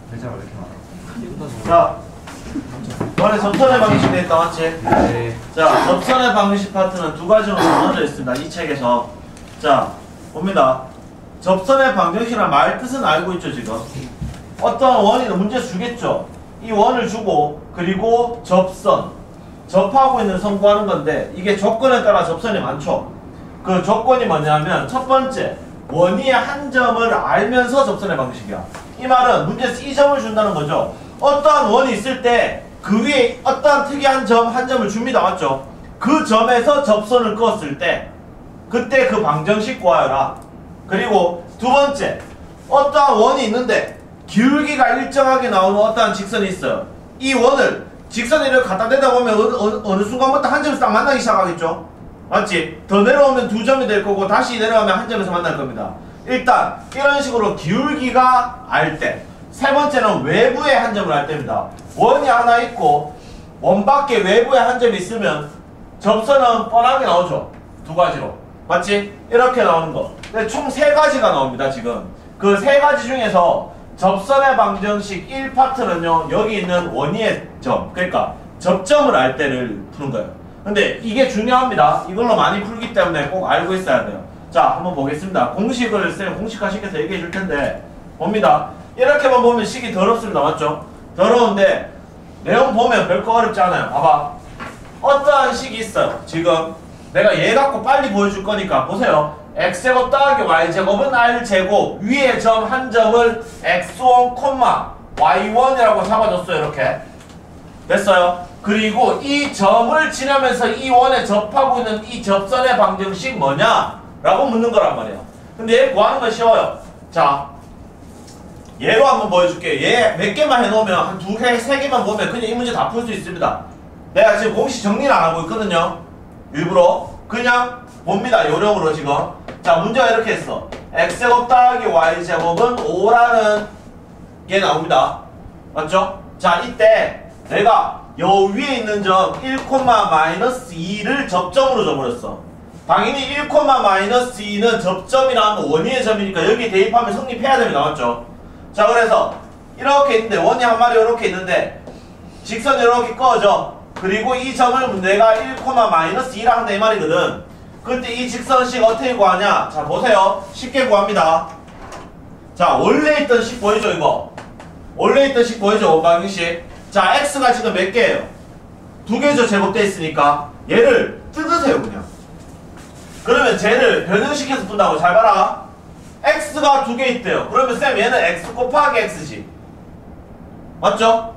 글자가 왜 이렇게 많아? 자, 이번에 접선의 방식이 됐다, 맞지? 네. 자, 접선의 방식 파트는 두 가지로 나눠져 있습니다. 이 책에서. 자, 봅니다. 접선의 방정식이란 말 뜻은 알고 있죠, 지금? 어떤 원이 문제 주겠죠? 이 원을 주고, 그리고 접선. 접하고 있는 선 구하는 건데, 이게 조건에 따라 접선이 많죠? 그 조건이 뭐냐면, 첫 번째, 원위의 한 점을 알면서 접선의 방식이야. 이 말은 문제에서 이 점을 준다는 거죠. 어떠한 원이 있을 때, 그 위에 어떠한 특이한 점, 한 점을 줍니다. 맞죠? 그 점에서 접선을 그었을 때, 그때 그 방정식 구하여라. 그리고 두 번째, 어떠한 원이 있는데 기울기가 일정하게 나오는 어떠한 직선이 있어요. 이 원을 직선을 갖다 대다 보면 어느 순간부터 한 점에서 딱 만나기 시작하겠죠. 맞지? 더 내려오면 두 점이 될 거고 다시 내려가면 한 점에서 만날 겁니다. 일단 이런 식으로 기울기가 알 때, 세 번째는 외부에 한 점을 알 때입니다. 원이 하나 있고 원 밖에 외부에 한 점이 있으면 접선은 뻔하게 나오죠. 두 가지로. 맞지? 이렇게 나오는 거. 근데 총 세 가지가 나옵니다, 지금. 그 세 가지 중에서 접선의 방정식 1파트는요, 여기 있는 원위의 점, 그러니까 접점을 알 때를 푸는 거예요. 근데 이게 중요합니다. 이걸로 많이 풀기 때문에 꼭 알고 있어야 돼요. 자, 한번 보겠습니다. 공식을 쌤 공식화시켜서 얘기해 줄 텐데, 봅니다. 이렇게만 보면 식이 더럽습니다. 맞죠? 더러운데, 내용 보면 별거 어렵지 않아요. 봐봐. 어떠한 식이 있어요. 지금. 내가 얘 갖고 빨리 보여줄 거니까 보세요. x제곱 더하기 y제곱은 r제곱 위에 점 한 점을 x1, y1이라고 잡아줬어요. 이렇게 됐어요. 그리고 이 점을 지나면서 이 원에 접하고 있는 이 접선의 방정식 뭐냐? 라고 묻는 거란 말이에요. 근데 얘 구하는 건 쉬워요. 자, 얘로 한번 보여줄게요. 얘 몇 개만 해놓으면 한 두 개, 세 개만 보면 그냥 이 문제 다 풀 수 있습니다. 내가 지금 공식 정리를 안 하고 있거든요. 일부러 그냥 봅니다. 요령으로 지금. 자, 문제가 이렇게 했어. x제곱 더하기 y제곱은 5라는 게 나옵니다. 맞죠? 자, 이때 내가 요 위에 있는 점 1,-2를 접점으로 줘버렸어. 당연히 1,-2는 접점이라는 원위의 점이니까 여기 대입하면 성립해야 됩니다. 맞죠? 자, 그래서 이렇게 있는데 원이 한 마리 이렇게 있는데 직선이 이렇게 꺼져. 그리고 이 점을 내가 1,-2라 한다 이 말이거든. 그때 이 직선식 어떻게 구하냐? 자, 보세요. 쉽게 구합니다. 자, 원래 있던 식 보이죠, 이거? 원래 있던 식 보이죠, 원방식? 자, x가 지금 몇 개예요? 두 개죠, 제곱돼 있으니까. 얘를 뜯으세요, 그냥. 그러면 쟤를 변형시켜서 푼다고. 잘 봐라. x가 두 개 있대요. 그러면 쌤, 얘는 x 곱하기 x지. 맞죠?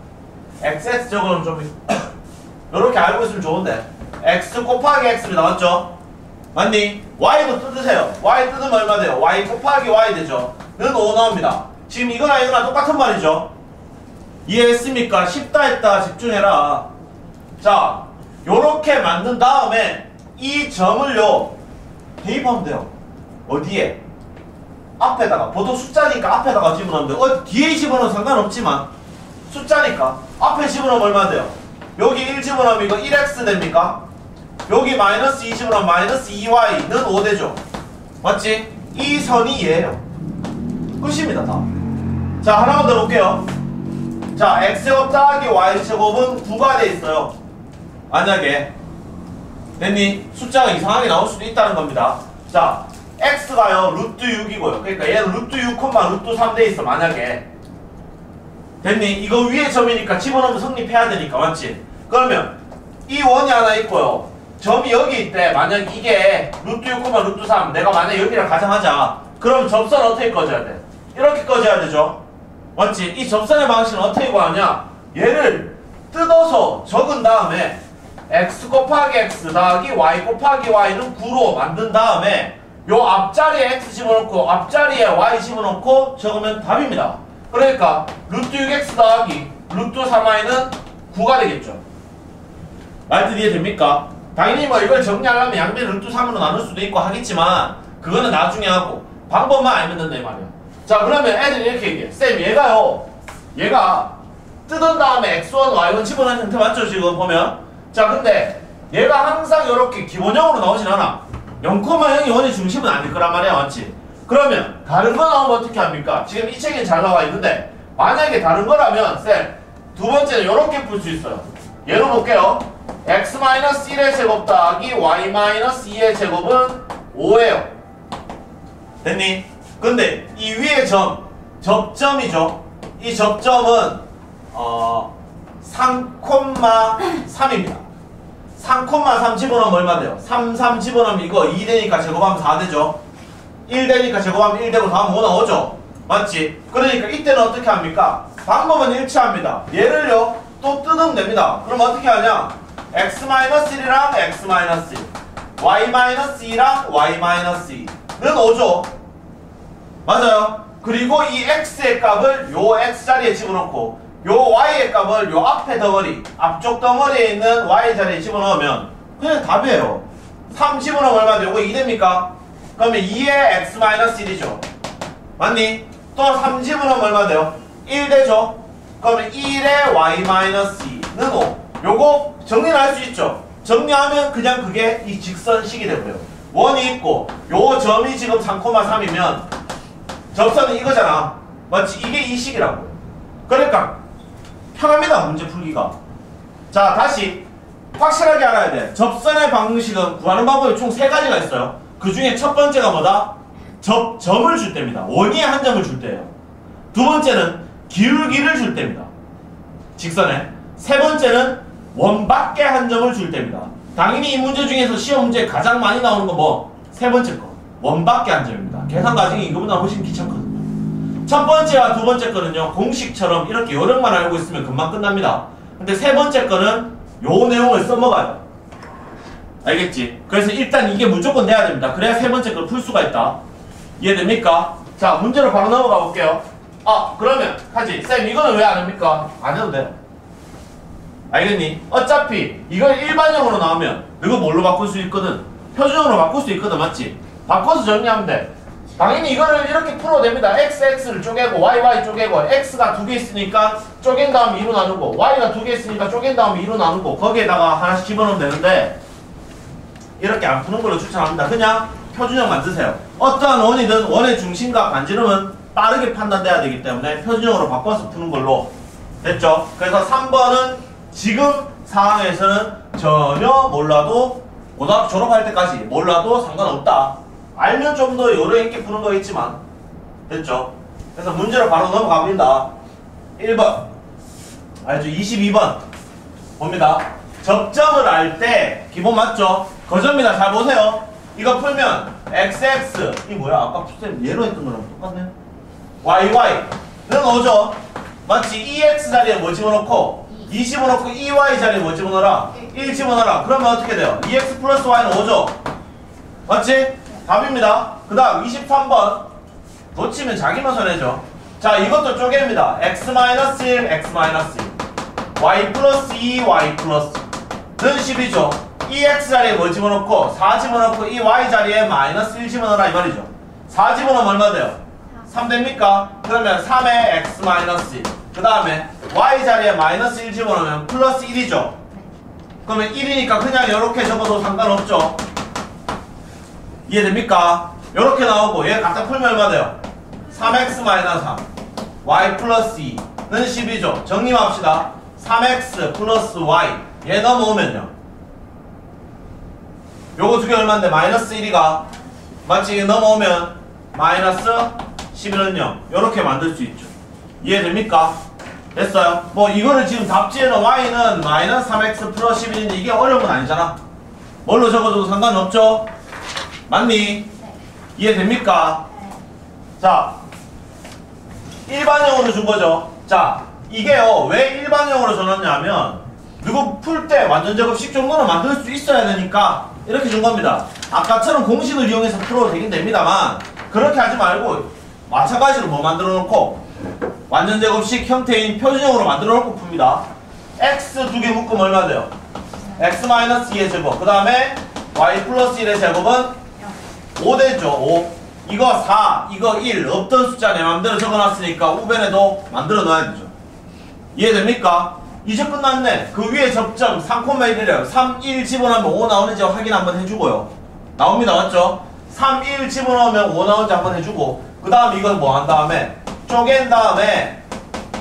xx 저거는 좀 요렇게 알고 있으면 좋은데 x 곱하기 x입니다. 맞죠? 맞니? y도 뜯으세요. y 뜯으면 얼마 돼요? y 곱하기 y 되죠? 는 5 나옵니다. 지금 이거나 이거나 똑같은 말이죠? 이해했습니까? 쉽다 했다 집중해라. 자, 요렇게 만든 다음에 이 점을요 대입하면 돼요. 어디에? 앞에다가. 보통 숫자니까 앞에다가 집어넣으면 돼요. 뒤에 집어넣으면 상관없지만 숫자니까 앞에 집어넣으면 얼마 돼요? 여기 1 집어넣으면 이거 1x 됩니까? 여기 마이너스 2 집어넣으면 마이너스 2y는 5 되죠? 맞지? 이 선이 얘예요. 끝입니다. 다. 자, 하나만 더 볼게요. 자, x제곱 더하기 y제곱은 9가 돼 있어요. 만약에 됐니? 숫자가 이상하게 나올 수도 있다는 겁니다. 자, x가요 루트 6이고요. 그러니까 얘는 루트 6, 루트 3 돼 있어. 만약에 됐니? 이거 위에 점이니까 집어넣으면 성립해야 되니까. 맞지? 그러면 이 원이 하나 있고요. 점이 여기 있대. 만약 이게 루트 6, 루트 3 내가 만약 여기랑 가정하자. 그럼 접선 어떻게 꺼져야 돼? 이렇게 꺼져야 되죠? 맞지? 이 접선의 방식은 어떻게 구하냐? 얘를 뜯어서 적은 다음에 x 곱하기 x 더하기 y 곱하기 y는 9로 만든 다음에 요 앞자리에 x 집어넣고 앞자리에 y 집어넣고 적으면 답입니다. 그러니까 루트 6x 더하기 루트 3y는 9가 되겠죠. 말뜻 이해됩니까? 당연히 뭐 이걸 정리하려면 양변 루트 3으로 나눌 수도 있고 하겠지만 그거는 나중에 하고 방법만 알면 된다 이 말이야. 자, 그러면 애들이 이렇게 얘기해. 쌤, 얘가 뜯은 다음에 x1, y1 집어넣은 형태 맞죠? 지금 보면. 자, 근데 얘가 항상 이렇게 기본형으로 나오진 않아. 0,0이 원의 중심은 아닐 거란 말이야. 맞지? 그러면 다른 거 나오면 어떻게 합니까? 지금 이 책에 잘 나와 있는데 만약에 다른 거라면 쌤 두 번째는 이렇게 풀 수 있어요. 예로 볼게요. x-1의 제곱 더하기 y-2의 제곱은 5예요. 됐니? 근데 이 위에 접점이죠. 이 접점은 3,3입니다. 3,3 집어넣으면 얼마 돼요? 3, 3 집어넣으면 이거 2 되니까 제곱하면 4 되죠? 1 되니까 제곱하면 1 되고 다음 5 나오죠? 맞지? 그러니까 이때는 어떻게 합니까? 방법은 일치합니다. 얘를요 또 뜯으면 됩니다. 그럼 어떻게 하냐? x-1이랑 x-1 y-2랑 y-2는 5죠? 맞아요? 그리고 이 x의 값을 요 x자리에 집어넣고 요 y의 값을 요 앞에 덩어리 앞쪽 덩어리에 있는 y자리에 집어넣으면 그냥 답이에요. 3 집어넣으면 얼마 돼요? 이거 2 됩니까? 그러면 2의 x-1이죠. 맞니? 또 3 집어넣으면 얼마 돼요? 1 되죠? 그러면 1의 y-2는 5. 요거 정리를 할 수 있죠? 정리하면 그냥 그게 이 직선식이 되고요. 원이 있고 요 점이 지금 3,3이면 접선은 이거잖아. 맞지? 이게 이 식이라고. 그러니까 편합니다. 문제 풀기가. 자 다시 확실하게 알아야 돼. 접선의 방식은 구하는 방법이 총 3가지가 있어요. 그 중에 첫 번째가 뭐다? 점을 줄 때입니다. 원위에 한 점을 줄 때예요. 두 번째는 기울기를 줄 때입니다. 직선에. 세 번째는 원 밖에 한 점을 줄 때입니다. 당연히 이 문제 중에서 시험 문제에 가장 많이 나오는 건 뭐? 세 번째 거. 원 밖에 한 점입니다. 계산 과정이 이거보다 훨씬 귀찮거든요. 첫 번째와 두 번째 거는요. 공식처럼 이렇게 요령만 알고 있으면 금방 끝납니다. 근데 세 번째 거는 요 내용을 써먹어요. 알겠지? 그래서 일단 이게 무조건 돼야 됩니다. 그래야 세 번째 걸 풀 수가 있다. 이해됩니까? 자 문제로 바로 넘어가 볼게요. 그러면 하지 쌤 이거는 왜 안 합니까? 안 해도 돼요. 알겠니? 어차피 이걸 일반형으로 나오면 이거 뭘로 바꿀 수 있거든? 표준형으로 바꿀 수 있거든. 맞지? 바꿔서 정리하면 돼. 당연히 이거를 이렇게 풀어도 됩니다. x를 쪼개고 y 쪼개고 x가 2개 있으니까 쪼갠 다음에 2로 나누고 y가 2개 있으니까 쪼갠 다음에 2로 나누고 거기에다가 하나씩 집어넣으면 되는데 이렇게 안 푸는 걸로 추천합니다. 그냥 표준형 만드세요. 어떠한 원이든 원의 중심과 반지름은 빠르게 판단돼야 되기 때문에 표준형으로 바꿔서 푸는 걸로 됐죠? 그래서 3번은 지금 상황에서는 전혀 몰라도 고등학교 졸업할 때까지 몰라도 상관없다. 알면 좀 더 요령 있게 푸는 거 있지만 됐죠? 그래서 문제로 바로 넘어가 봅니다. 1번 알죠? 22번 봅니다. 접점을 알 때 기본 맞죠? 거점입니다. 잘 보세요. 이거 풀면 xx 이 뭐야? 아까 쌤 예로 했던 거랑 똑같네.yy는 5죠? 맞지? 2x 자리에 뭐 집어넣고 2 집어넣고 2y 자리에 뭐 집어넣어라? 1 집어넣어라. 그러면 어떻게 돼요? 2x 플러스 y는 5죠? 맞지? 답입니다. 그 다음 23번 놓치면 자기만 손해죠. 자 이것도 쪼개입니다. x-1, x-1 y 플러스 2, y 플러스 는 10이죠. 2x 자리에 뭐 집어넣고 4 집어넣고 2y 자리에 마이너스 1 집어넣어라 이 말이죠. 4 집어넣으면 얼마 돼요? 3 됩니까? 그러면 3의 x 마이너스 1 그 다음에 y 자리에 마이너스 1 집어넣으면 플러스 1이죠. 그러면 1이니까 그냥 이렇게 적어도 상관없죠. 이해됩니까? 이렇게 나오고 얘 갖다 풀면 얼마 돼요? 3x 마이너스 3 y 플러스 2는 10이죠. 정리합시다. 3x 플러스 y 얘 넘어오면요 요거 두 개 얼마인데 마이너스 1이가 맞지? 넘어오면 마이너스 11은 0 요렇게 만들 수 있죠. 이해됩니까? 됐어요? 뭐 이거를 지금 답지에는 y는 마이너스 3x 플러스 11인데 이게 어려운 건 아니잖아. 뭘로 적어줘도 상관없죠? 맞니? 네. 이해됩니까? 네. 자 일반형으로 준 거죠. 자 이게요 왜 일반형으로 줘놨냐면 이거 풀 때 완전 제곱식 정도는 만들 수 있어야 되니까 이렇게 준 겁니다. 아까처럼 공식을 이용해서 풀어도 되긴 됩니다만 그렇게 하지 말고 마찬가지로 뭐 만들어 놓고 완전 제곱식 형태인 표준형으로 만들어 놓고 풉니다. x 두 개 묶으면 얼마 돼요? x-2의 제곱 그 다음에 y 플러스 1의 제곱은 5 되죠. 5 이거 4 이거 1 없던 숫자 내 맘대로 적어놨으니까 우변에도 만들어 놔야 되죠. 이해됩니까? 이제 끝났네. 그 위에 접점 3,1이래요 3, 1 집어넣으면 5 나오는지 확인 한번 해주고요. 나옵니다. 맞죠? 3, 1 집어넣으면 5 나오는지 한번 해주고 그 다음 이건 뭐 한 다음에 쪼갠 다음에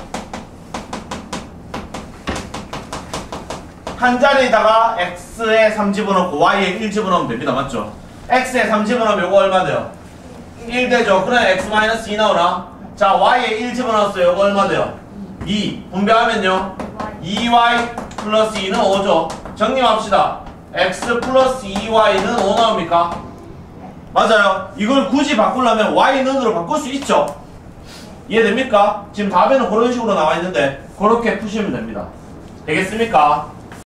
한 자리에다가 x에 3 집어넣고 y에 1 집어넣으면 됩니다. 맞죠? x에 3 집어넣으면 이거 얼마 돼요? 1 되죠. 그래 x-2 나오나? 자 y에 1 집어넣었어요. 이거 얼마 돼요? 2. 분배하면요 2y 플러스 2는 5죠. 정리합시다. x 플러스 2y는 5 나옵니까? 맞아요. 이걸 굳이 바꾸려면 y는으로 바꿀 수 있죠. 이해됩니까? 지금 답에는 그런 식으로 나와 있는데 그렇게 푸시면 됩니다. 되겠습니까?